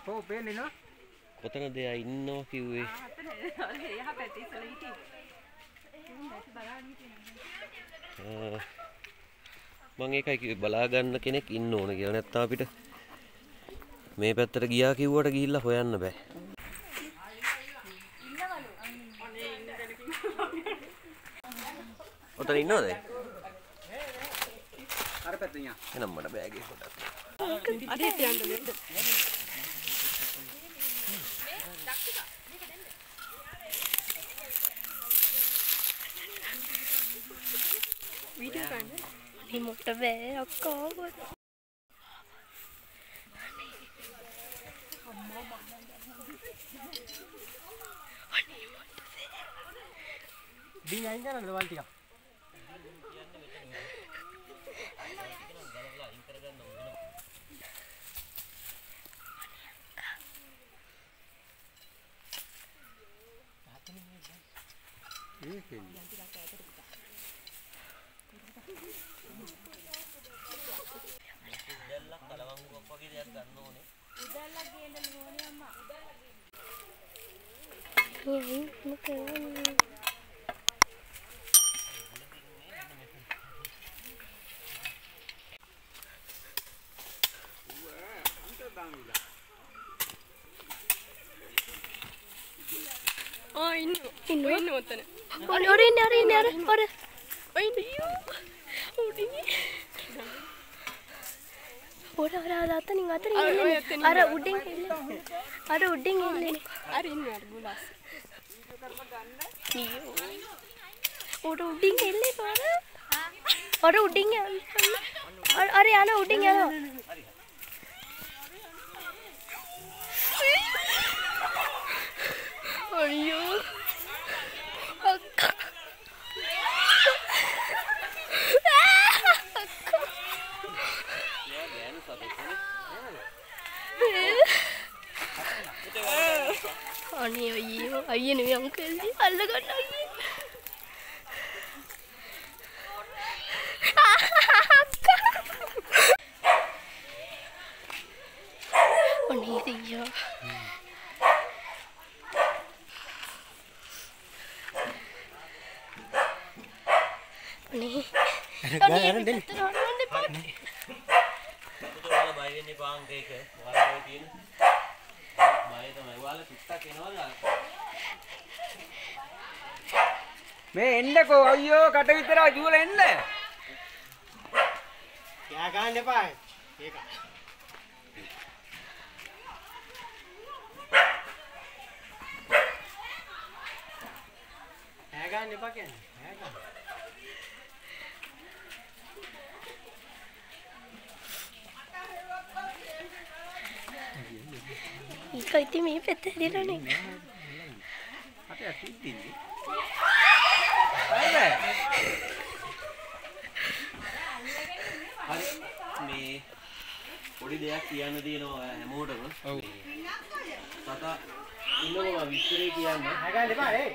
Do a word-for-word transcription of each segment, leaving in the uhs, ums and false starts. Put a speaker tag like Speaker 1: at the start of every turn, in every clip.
Speaker 1: කො පේන්නේ නෝ?
Speaker 2: කොතනද එයා ඉන්නවා කිව්වේ?
Speaker 3: ආ අතන එහා පැත්තේ ඉස්සලා හිටියේ. මම දැක්ක බලන්න හිටියේ.
Speaker 2: මම ඒකයි කිව්වේ බලා ගන්න කෙනෙක් ඉන්න ඕන කියලා. නැත්නම් අපිට මේ පැත්තට ගියා කිව්වට ගිහිල්ලා හොයන්න බෑ. ඔතන ඉන්නවද?
Speaker 1: අර පැත්තේ යා.
Speaker 2: එනම් මට බෑග් එක පොඩ්ඩක්.
Speaker 3: අද හිට යන්න දෙන්න. වීඩියෝ ගන්න.
Speaker 4: අනේ මොකට බෑ අක්කා.
Speaker 1: දී අයින් කරන්නද වල් ටික? ඒකෙන්
Speaker 2: දැල්ලක් කලවංගුවක් වගේ දෙයක් ගන්න ඕනේ.
Speaker 4: උදැල්ලක් ගේන්න ඕනේ අම්මා. යයි මොකද?
Speaker 3: ආ ඉන්න ඉන්න ඉන්න ඔතන.
Speaker 4: ඔරේ ඔරේ ඉන්නේ ඔරේ ඉන්නේ ඔරේ ඔරේ.
Speaker 3: ඔය නියෝ. උඩින්.
Speaker 4: ඔර ඔර අතනින් අතනින් එන්නේ. අර උඩින් එන්නේ. අර උඩින් එන්නේ.
Speaker 3: අර ඉන්න අර බුලස්.
Speaker 4: නියෝ. ඔර උඩින් එන්නේ පාර. ඔර උඩින් යන්නේ. අර අර යන උඩින් යනවා.
Speaker 3: අයියෝ.
Speaker 4: අක්කා. අනේ අයියෝ අයියේ නෙවෙයි අංකල් අල්ල ගන්න අයියේ. අනේ දෙයියෝ. අනේ අනේ දෙන්න.
Speaker 2: ඔයාලා බය වෙන්න එපා අංකේක. ඔයාලා ඔය තියෙන බය තමයි. ඔයාලා පිටක් එනවද?
Speaker 1: මේ එන්නකෝ අයියෝ කට විතර ජූල එන්න. කෑ ගන්න එපා. ඒක. කෑ ගන්න එපා කියන්නේ. කෑ ගන්න.
Speaker 4: ඒක ඉතින් මේ පැත්ත හැදිරනේ.
Speaker 1: අතේ අතින්නේ.
Speaker 2: හරි මේ පොඩි දෙයක් කියන්න තියෙනවා හැමෝටම.
Speaker 1: ඔව්.
Speaker 2: තාතා ඉන්නකොම විස්තරේ කියන්න.
Speaker 1: හැගන්න එපා ඒ.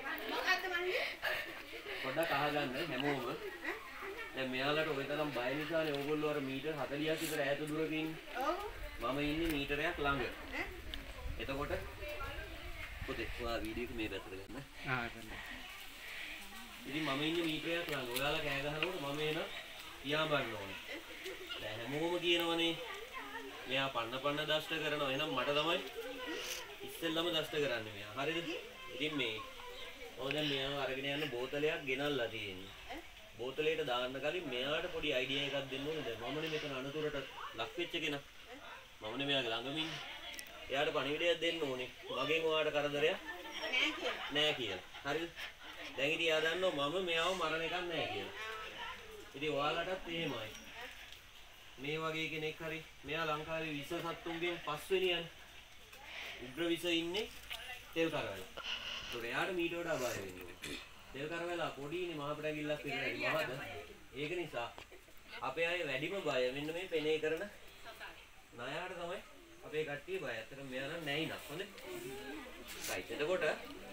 Speaker 2: පොඩ්ඩක් අහගන්න හැමෝම. දැන් මෙයාලට ඔය තරම් බය නිසානේ ඕගොල්ලෝ අර මීටර් හතළියක් විතර ඈත දුරක ඉන්නේ. ඔව්. මම ඉන්නේ මීටරයක් ළඟ. එතකොට පොතේ ඔයා වීඩියෝ එක මේ පැත්තට ගන්න.
Speaker 1: ආ ගන්න.
Speaker 2: ඉතින් මම ඉන්නේ මීටරයක් ළඟ. ඔයාලා කෑ ගහනකොට මම එන කියා බලන්න ඕනේ. දැන් හැමෝම කියනවනේ මෙයා පන්න පන්න දෂ්ට කරනවා. එහෙනම් මට තමයි ඉස්සෙල්ලම දෂ්ට කරන්නේ මෙයා. හරිද? ඉතින් මේ ඔය දැන් මෙයා අරගෙන යන බෝතලයක් ගෙනල්ලා තියෙන්නේ. බෝතලයට දාන්න කලින් මෙයාට පොඩි අයිඩියා එකක් දෙන්න ඕනේ. දැන් මමනේ මෙතන අනතුරට ලක් වෙච්ච කෙනා. මමනේ මෙයාගේ ළඟම ඉන්නේ. එයාට පණිවිඩයක් දෙන්න ඕනේ. මගෙන් ඔයාට කරදරයක් නෑ කියලා. හරිද? දැන් ඉතින් එයා දන්නවා මම මෙයාව මරණ එකක් නෑ කියලා. ඉතින් ඔයාලටත් එහෙමයි. මේ වගේ කෙනෙක් හරි මෙයා ලංකාවේ විස සත්තුන්ගෙන් පස්වෙනියන් උග්‍ර විස ඉන්නේ තෙල් කරවල. ඒකට එයාට මීට වඩා බය වෙන්නේ. තෙල් කරවල පොඩිනේ මහ පඩගිල්ලක් විතරයි මහද. ඒක නිසා අපේ අය වැඩිම බය මෙන්න මේ පෙනේ කරන ණයාට තමයි අපේ කට්ටිය බය. ඇත්තටම මෙයා නම් නැයි නක් හොඳේ. රයිට්. එතකොට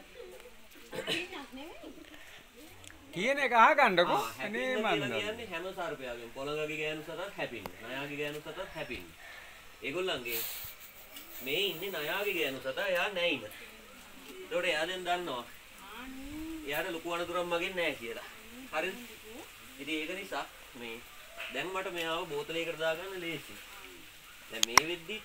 Speaker 1: කියන එක අහගන්නකෝ. අනේ මන්ද.
Speaker 2: කියන්නේ හැම සර්පයාගෙන් පොළඟගේ ගෑනු සතත් හැපින්නේ. ණයාගේ ගෑනු සතත් හැපින්නේ. ඒගොල්ලන්ගේ මේ ඉන්නේ නයාගේ ගෑනු සතා එයා නැයින. ඒකට එයා දැන් දන්නවා. එයාට ලොකු අනතුරක් මගෙන් නැහැ කියලා. හරිද? ඉතින් ඒක නිසා මේ දැන් මට මෙයාව බෝතලයකට දාගන්න ලේසි. දැන් මේ වෙද්දිත්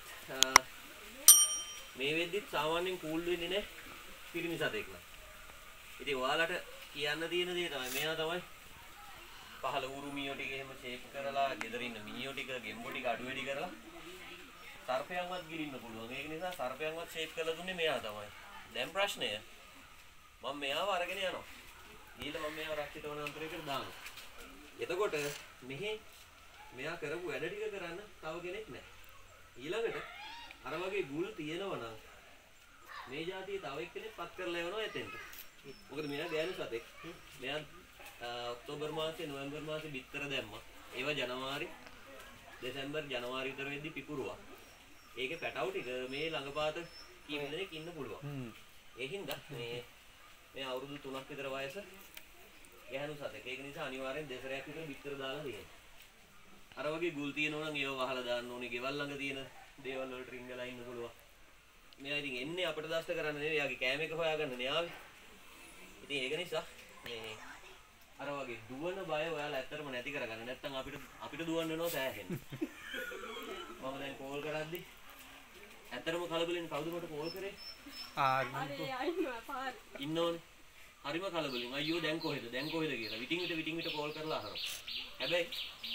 Speaker 2: මේ වෙද්දිත් සාමාන්‍යයෙන් කූල් වෙන්නේ නැහැ පිරිමි සතෙක් නම්. ඉතින් ඔයාලට කියන්න තියෙන දේ තමයි මෙයා තමයි පහළ ඌරු මීයෝ ටික එහෙම ෂේප් කරලා ගෙදර ඉන්න මීයෝ ටික ගෙම්බෝ ටික අඩු වැඩි කරලා සර්පයන්වත් ගිලින්න පුළුවන්. ඒක නිසා සර්පයන්වත් ෂේප් කරලා දුන්නේ මෙයා තමයි. දැන් ප්‍රශ්නය මම මෙයාව අරගෙන යනවා. ඊළඟ මම මෙයාව රක්ෂිත වනාන්තරයකට දානවා. එතකොට මෙහි මෙයා කරපු වැඩ ටික කරන්න තව කෙනෙක් නැහැ. ඊළඟට අර වගේ ගුල් තියෙනවා නම් මේ જાතිය තව එක්කෙනෙක් පත් කරලා යවනවා එතෙන්ට. මොකද මෙයා ගෑනු සතෙක්. මෙයා ඔක්තෝබර් මාසේ නොවැම්බර් මාසේ බිත්තර දැම්මා. ඒවා ජනවාරි දෙසැම්බර් ජනවාරි විතර වෙද්දි පිපුරුවා. ඒකේ පැටවු ටික මේ ළඟපාත කීප දෙනෙක් ඉන්න පුළුවන්. ඒ හින්දා මේ මේ අවුරුදු තුනක් විතර වයස ගෑනු සතෙක්. ඒක නිසා අනිවාර්යෙන් දෙසරයක් විතර බිත්තර දාලා තියෙනවා. අර වගේ ගුල් තියෙනවා නම් ඒව වහලා දාන්න ඕනේ. ගෙවල් ළඟ තියෙන දේවල් වලට රින්ගලා ඉන්න පුළුවන්. මෙයා ඉතින් එන්නේ අපිට දෂ්ට කරන්න නෙවෙයි. එයාගේ කෑම එක හොයාගන්න නේ ආවේ. ඉතින් ඒක නිසා මේ අර වගේ දුවන බය ඔයාලා ඇත්තටම නැති කරගන්න. නැත්නම් අපිට අපිට දුවන්න වෙනවා සෑහෙන්න. මම දැන් කෝල් කරද්දි ඇත්තටම කලබලෙන් කවුද මට කෝල් කරේ?
Speaker 1: ආ
Speaker 2: ඉන්නෝනේ. හරිම කලබලෙන්. අයියෝ දැන් කොහෙද? දැන් කොහෙද කියලා. විටින් විට විටින් විට කෝල් කරලා අහනවා. හැබැයි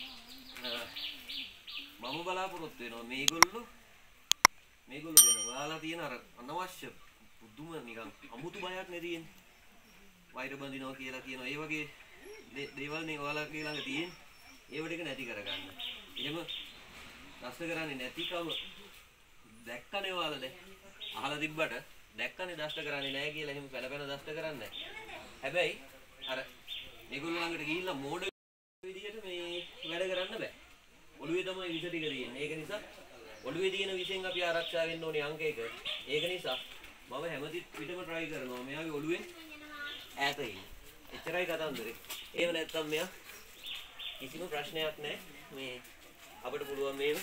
Speaker 2: මම බලාපොරොත්තු වෙනවා මේගොල්ලෝ මේගොල්ලෝ ගැන ඔයාලා තියෙන අර අනවශ්‍ය පුදුම නිකන් අමුතු බයක් නේ තියෙන්නේ. වෛර බඳිනවා කියලා කියනවා. ඒ වගේ දේවල් නේ ඔයාලගේ ළඟ තියෙන්නේ. ඒව ටික නැති කරගන්න. එහෙම නැස්ත කරන්නේ නැතිකම දැක්කනේ ඔයාලා දැන්. අහලා තිබ්බට දැක්කනේ දෂ්ට කරන්නේ නැහැ කියලා එහෙම පැලපැන දෂ්ට කරන්නේ නැහැ. හැබැයි අර මේගොල්ලෝ ළඟට ගිහිල්ලා මෝඩ විදියට මේ වැඩ කරන්න බෑ. ඔළුවේ තමයි විස ටික තියෙන්නේ. ඒක නිසා ඔළුවේ තියෙන විසෙන් අපි ආරක්ෂා වෙන්න ඕනේ අංක එක. ඒක නිසා මම හැමතිත් පිටම try කරනවා. මෙයාගේ ඔළුවෙන් ඈත ඉන්න. එච්චරයි කතන්දරේ. එහෙම නැත්නම් මෙයා කිසිම ප්‍රශ්නයක් නැහැ. මේ අපිට පුළුවන් මේව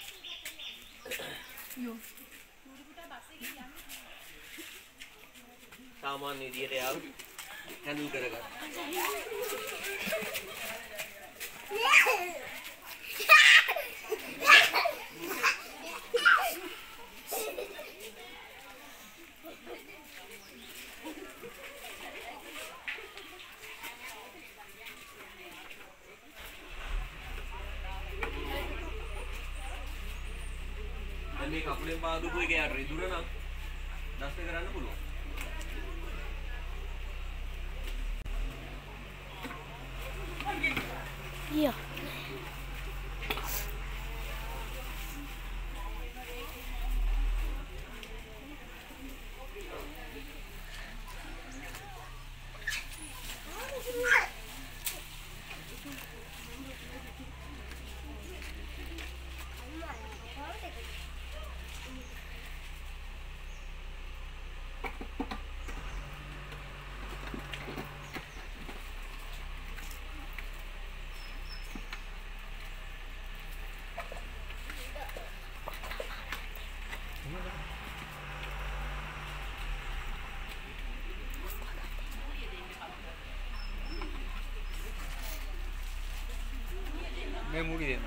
Speaker 2: යෝ සාමාන්‍ය විදියට යාව හැන්ඩල් කරගන්න. මේ කකුලෙන් පාදුපු එක යට රිදුර නම් දෂ්ට කරන්න පුළුවන්.
Speaker 4: Yeah.
Speaker 1: මේ මුඩි දෙන්න.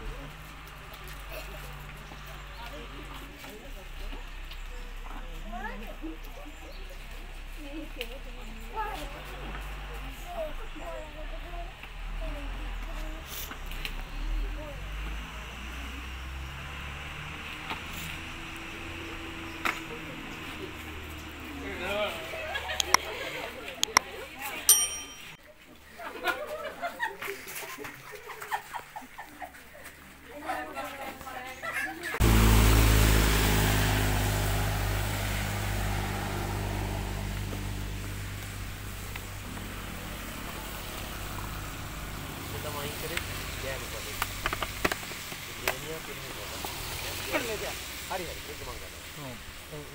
Speaker 2: හරි හරි ඒක මම ගන්නවා. ඔව්.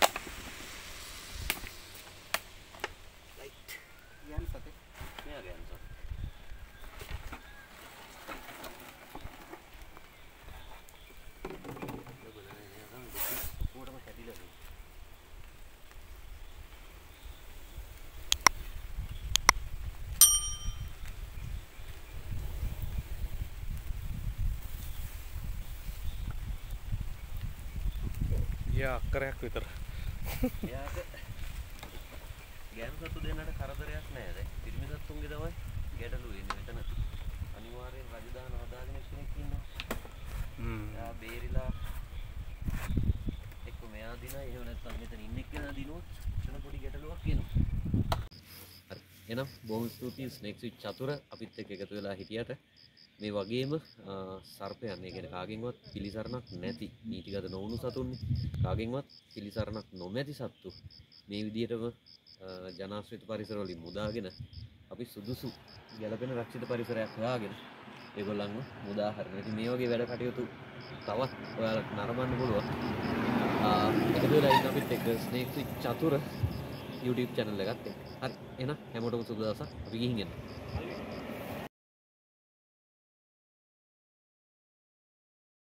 Speaker 2: ලයිට්. යන් සතේ. මෙයා ගන්න සතේ. ඔයගොල්ලෝ නේ යන් දුක. උඩම
Speaker 5: යා අක්කරයක් විතර.
Speaker 2: එයාට ගෑනු සතු දෙන්නට කරදරයක් නැහැ. දැන් පිරිමි සතුන්ගේ තමයි ගැටලුව එන්නේ. මෙතන අනිවාර්යෙන් රජදාන හදාගෙන කෙනෙක් ඉන්නවා.
Speaker 5: හ්ම්.
Speaker 2: එයා බේරිලා එක්ක මෙයා දිනයි එහෙම නැත්නම් මෙතන ඉන්න එක්කෙනා දිනුවොත් එතන පොඩි ගැටලුවක් එනවා. හරි. එහෙනම් බොහොම ස්තුතියි ස්නේක්ස් විත් චතුර අපිත් එක්ක එකතු වෙලා හිටියට. මේ වගේම සර්පයන් ඒ කියන්නේ කාගෙන්වත් පිළිසරණක් නැති නීතිගත නොවුණු සතුන්නේ කාගෙන්වත් පිළිසරණක් නොමැති සත්තු මේ විදිහටම ජනාශ්‍රිත පරිසර වලින් මුදාගෙන අපි සුදුසු ගැළපෙන රක්ෂිත පරිසරයක් හොයාගෙන ඒගොල්ලන්ව මුදා හරිනවා. ඉතින් මේ වගේ වැඩ කටයුතු තවත් ඔයාලට නරඹන්න පුළුවන්. එකතු වෙලා ඉන්න අපිත් එක්ක ස්නේක්ස් විත් චතුර YouTube channel එකත් එක්ක. හරි. එහෙනම් හැමෝටම සුබ දවසක්. අපි ගිහින් එන්න.